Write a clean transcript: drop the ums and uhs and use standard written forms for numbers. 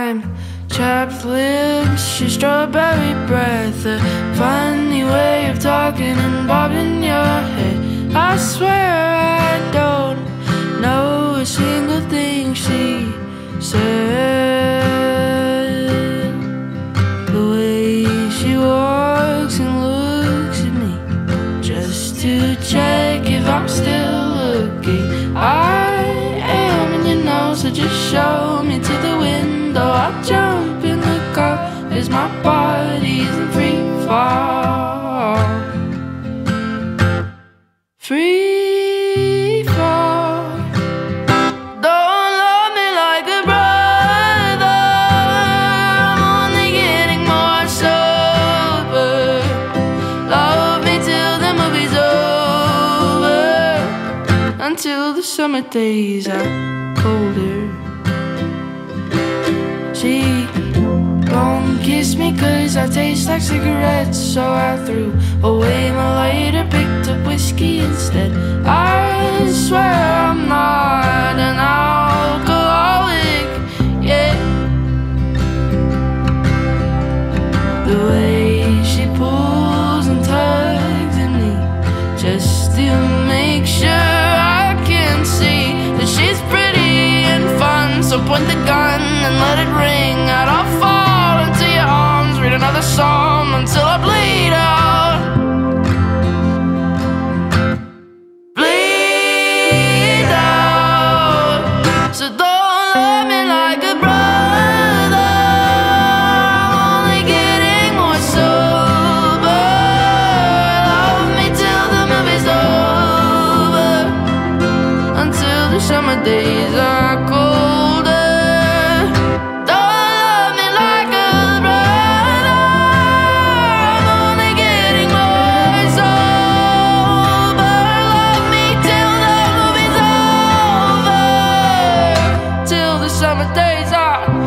time. Chapped lips, your strawberry breath, a funny way of talking and bobbing your head. I swear I don't know a single thing she said. The way she walks and looks at me, just to check if I'm still looking. I am, and you know, so just show me to the window. I'll jump in the car as my body's in free fall. Free fall. Don't love me like a brother, I'm only getting more sober. Love me till the movie's over, until the summer days are colder. She won't kiss me 'cause I taste like cigarettes, so I threw away my lighter, picked up whiskey instead. I swear I'm not an alcoholic yet. The way she pulls and tugs at me, just to make sure I can see that she's pretty and fun. So point the gun and let it ring out. I'll fall into your arms, read another psalm until I bleed out. Bleed out. So don't love me like a brother, I'm only getting more sober. Love me till the movie's over, until the summer days are colder. Summer days are